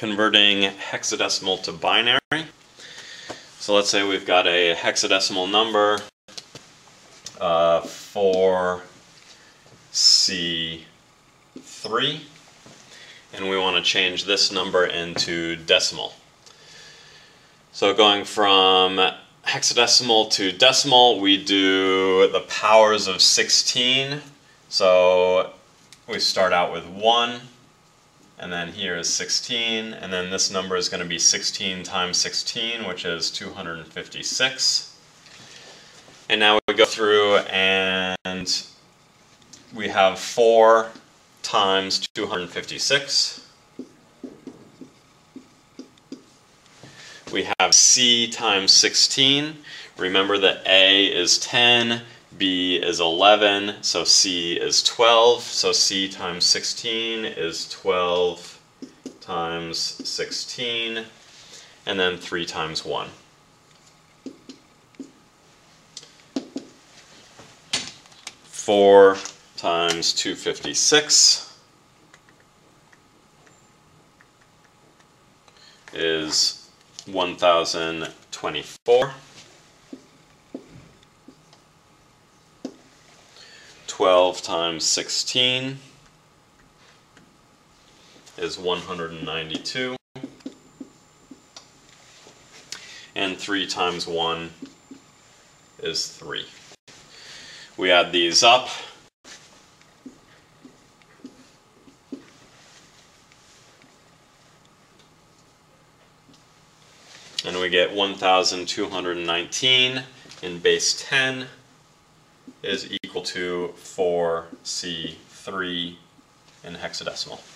converting hexadecimal to binary. So let's say we've got a hexadecimal number, 4C3, and we want to change this number into decimal. So going from hexadecimal to decimal, we do the powers of 16. So we start out with 1, and then here is 16, and then this number is going to be 16 times 16, which is 256. And now we go through and we have 4 times 256. We have C times 16. Remember that A is 10, B is 11, so C is 12. So C times 16 is 12 times 16, and then 3 times 1. Four times 256 is 1024. 12 times 16 is 192. And 3 times 1 is 3. We add these up. And we get 1219 in base 10 is equal to 4C3 in hexadecimal.